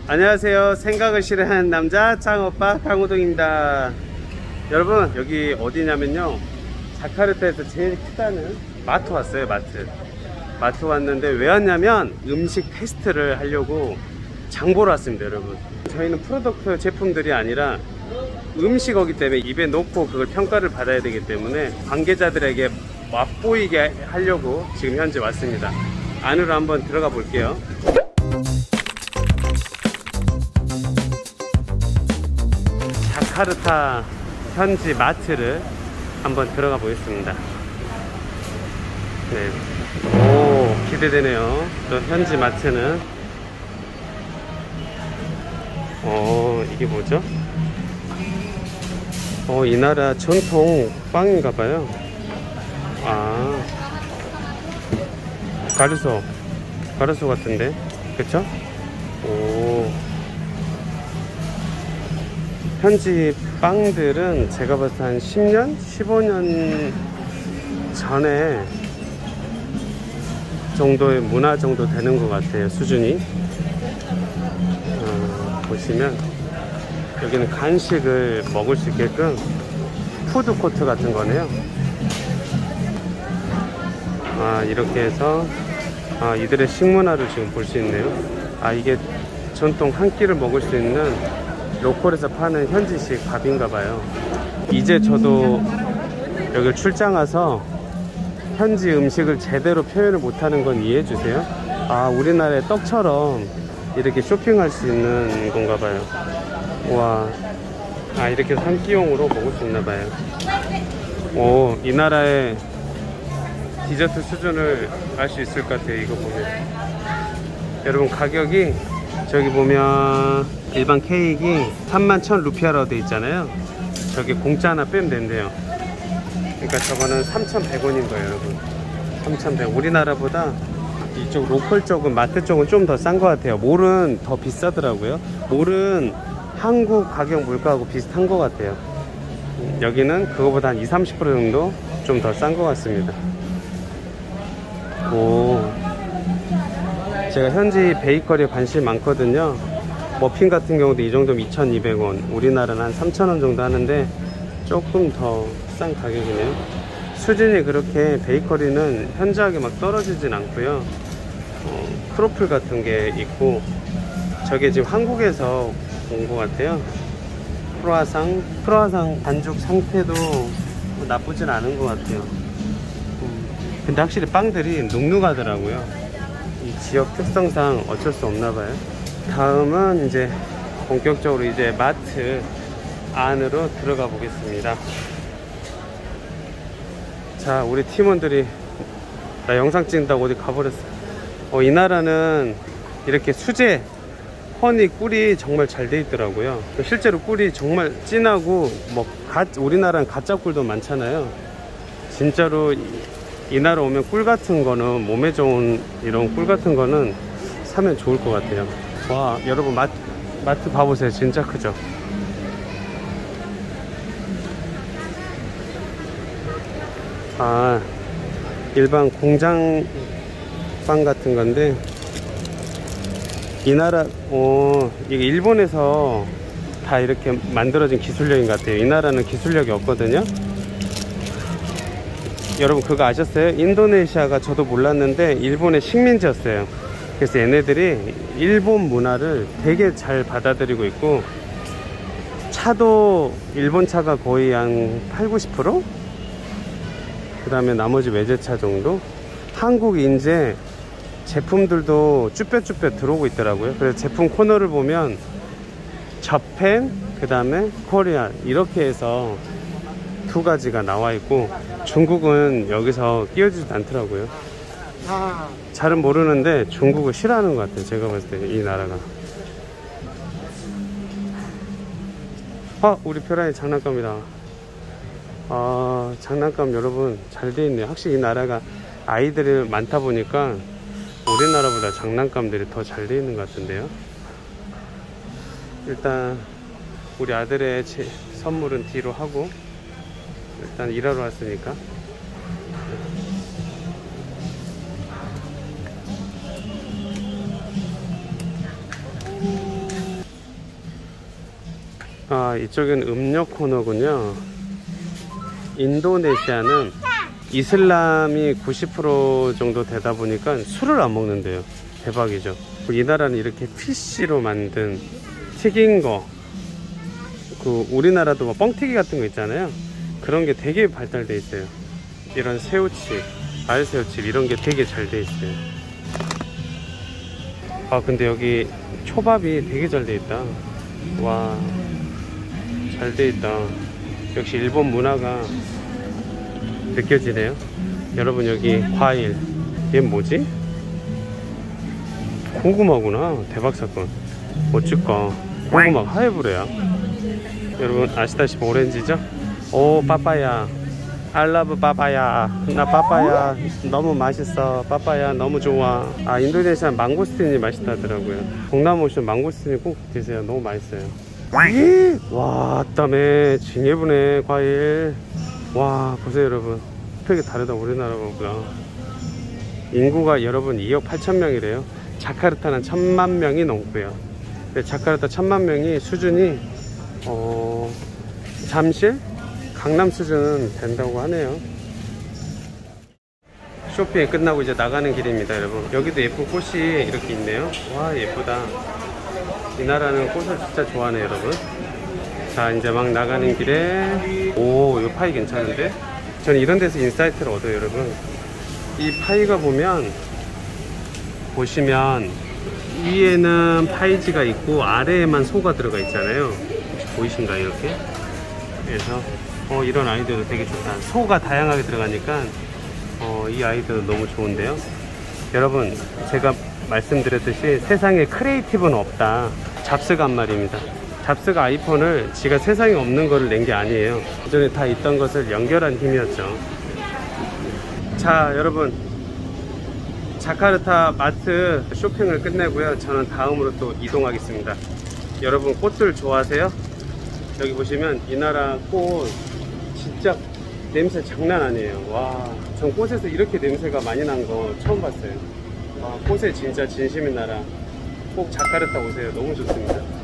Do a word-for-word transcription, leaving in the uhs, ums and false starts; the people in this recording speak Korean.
안녕하세요. 생각을 싫어하는 남자 짱오빠 강호동입니다. 여러분, 여기 어디냐면요, 자카르타에서 제일 크다는 마트 왔어요. 마트 마트 왔는데 왜 왔냐면 음식 테스트를 하려고 장 보러 왔습니다. 여러분, 저희는 프로덕트 제품들이 아니라 음식이기 때문에 입에 놓고 그걸 평가를 받아야 되기 때문에 관계자들에게 맛보이게 하려고 지금 현재 왔습니다. 안으로 한번 들어가 볼게요. 자카르타 현지 마트를 한번 들어가 보겠습니다. 네. 오, 기대되네요. 또 현지 마트는 어, 이게 뭐죠? 어, 이 나라 전통 빵인가봐요. 아, 가르소 가르소 같은데, 그쵸? 오, 현지 빵들은 제가 봤을 때 한 십 년? 십오 년 전에 정도의 문화 정도 되는 것 같아요. 수준이. 어, 보시면 여기는 간식을 먹을 수 있게끔 푸드코트 같은 거네요. 아, 이렇게 해서 아, 이들의 식문화를 지금 볼 수 있네요. 아, 이게 전통 한 끼를 먹을 수 있는 로컬에서 파는 현지식 밥인가 봐요. 이제 저도 여기 출장 와서 현지 음식을 제대로 표현을 못하는 건 이해해 주세요. 아, 우리나라의 떡처럼 이렇게 쇼핑할 수 있는 건가 봐요. 와, 아, 이렇게 한 끼용으로 먹을 수 있나 봐요. 오, 이 나라의 디저트 수준을 알 수 있을 것 같아요. 이거 보면. 여러분, 가격이 저기 보면 일반 케이크 삼만 천 루피아라고 돼 있잖아요. 저기 공짜 하나 빼면 된대요. 그러니까 저거는 삼천백 원인 거예요. 여러분, 삼천백 원. 우리나라보다 이쪽 로컬 쪽은, 마트 쪽은 좀 더 싼 것 같아요. 몰은 더 비싸더라고요. 몰은 한국 가격 물가하고 비슷한 것 같아요. 여기는 그거보다 한 이십, 삼십 퍼센트 정도 좀 더 싼 것 같습니다. 오, 제가 현지 베이커리에 관심이 많거든요. 머핀 같은 경우도 이 정도면 이천이백 원, 우리나라는 한 삼천 원 정도 하는데 조금 더 싼 가격이네요. 수준이 그렇게 베이커리는 현저하게 막 떨어지진 않고요. 어, 크로플 같은 게 있고, 저게 지금 한국에서 온 것 같아요. 크로아상 크로아상 반죽 상태도 나쁘진 않은 것 같아요. 음, 근데 확실히 빵들이 눅눅하더라고요. 이 지역 특성상 어쩔 수 없나 봐요. 다음은 이제 본격적으로 이제 마트 안으로 들어가 보겠습니다. 자, 우리 팀원들이 나 영상 찍는다고 어디 가버렸어. 어, 이 나라는 이렇게 수제 허니 꿀이 정말 잘 돼 있더라고요. 실제로 꿀이 정말 진하고, 뭐 가, 우리나라는 가짜 꿀도 많잖아요. 진짜로 이, 이 나라 오면 꿀 같은 거는, 몸에 좋은 이런 꿀 같은 거는 사면 좋을 것 같아요. 와, 여러분, 마트, 마트 봐보세요. 진짜 크죠? 아, 일반 공장 빵 같은 건데, 이 나라, 어, 이게 일본에서 다 이렇게 만들어진 기술력인 것 같아요. 이 나라는 기술력이 없거든요. 여러분, 그거 아셨어요? 인도네시아가, 저도 몰랐는데 일본의 식민지였어요. 그래서 얘네들이 일본 문화를 되게 잘 받아들이고 있고, 차도 일본 차가 거의 한 팔, 구십 퍼센트? 그 다음에 나머지 외제차 정도? 한국이 이제 제품들도 쭈뼛쭈뼛 들어오고 있더라고요. 그래서 제품 코너를 보면 저펜, 그 다음에 코리아, 이렇게 해서 두 가지가 나와 있고, 중국은 여기서 끼워주지도 않더라고요. 잘은 모르는데 중국을 싫어하는 것 같아요. 제가 봤을 때 이 나라가. 아, 우리 페라리 장난감이다. 아, 장난감 여러분 잘 돼 있네요. 확실히 이 나라가 아이들이 많다 보니까 우리나라보다 장난감들이 더 잘 돼 있는 것 같은데요. 일단 우리 아들의 제 선물은 뒤로 하고, 일단 일하러 왔으니까. 아, 이쪽은 음료 코너군요. 인도네시아는 이슬람이 구십 퍼센트 정도 되다 보니까 술을 안 먹는데요. 대박이죠. 이 나라는 이렇게 피쉬로 만든 튀긴 거, 그 우리나라도 뭐 뻥튀기 같은 거 있잖아요. 그런 게 되게 발달돼 있어요. 이런 새우칩, 알새우칩 이런 게 되게 잘 돼 있어요. 아, 근데 여기 초밥이 되게 잘 돼 있다. 와, 잘 돼 있다. 역시 일본 문화가 느껴지네요. 여러분, 여기 과일, 얘 뭐지? 고구마구나. 대박 사건. 어쩔까? 고구마 하이브래야. 여러분 아시다시피 오렌지죠? 오, 빠빠야. I love 빠빠야. 나 빠빠야 너무 맛있어. 빠빠야 너무 좋아. 아, 인도네시아 망고스틴이 맛있다더라고요. 동남 오시면 망고스틴이 꼭 드세요. 너무 맛있어요. 와, 땀에 징해부네 과일. 와, 보세요 여러분. 되게 다르다 우리나라보다. 인구가 여러분 이억 팔천 명이래요. 자카르타는 천만 명이 넘고요. 근데 자카르타 천만 명이 수준이 어 잠실? 강남 수준은 된다고 하네요. 쇼핑이 끝나고 이제 나가는 길입니다 여러분. 여기도 예쁜 꽃이 이렇게 있네요. 와, 예쁘다. 이 나라는 꽃을 진짜 좋아하네 여러분. 자, 이제 막 나가는 길에, 오, 이 파이 괜찮은데? 저는 이런 데서 인사이트를 얻어요 여러분. 이 파이가 보면, 보시면 위에는 파이지가 있고 아래에만 소가 들어가 있잖아요. 혹시 보이신가요 이렇게? 그래서 어, 이런 아이디어도 되게 좋다. 소가 다양하게 들어가니까 어, 이 아이디어도 너무 좋은데요. 여러분, 제가 말씀드렸듯이 세상에 크리에이티브는 없다. 잡스가 한 말입니다. 잡스가 아이폰을 지가 세상에 없는 거를 낸 게 아니에요. 기존에 다 있던 것을 연결한 힘이었죠. 자, 여러분, 자카르타 마트 쇼핑을 끝내고요. 저는 다음으로 또 이동하겠습니다. 여러분, 꽃들 좋아하세요? 여기 보시면 이 나라 꽃 진짜 냄새 장난 아니에요. 와, 전 꽃에서 이렇게 냄새가 많이 난 거 처음 봤어요. 와, 꽃에 진짜 진심인 나라. 꼭 자카르타 오세요. 너무 좋습니다.